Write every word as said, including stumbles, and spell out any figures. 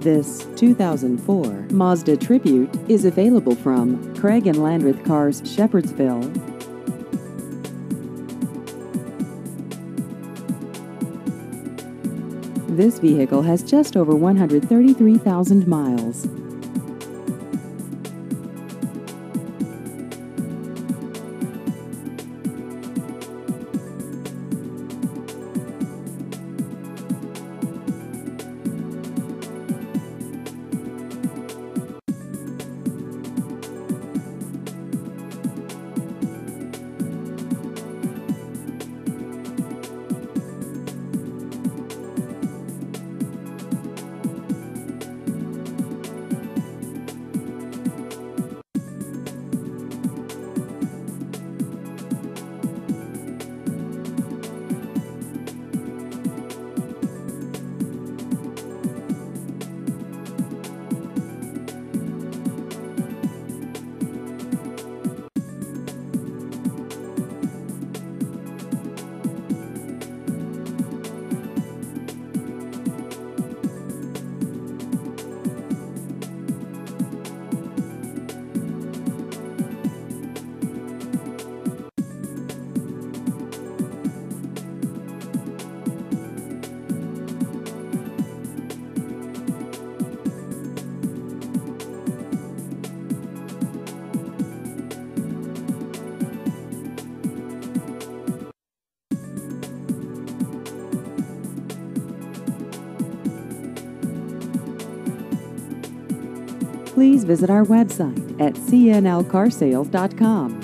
This two thousand four Mazda Tribute is available from Craig and Landreth Cars, Shepherdsville. This vehicle has just over one hundred thirty-three thousand miles. Please visit our website at c n l car sales dot com.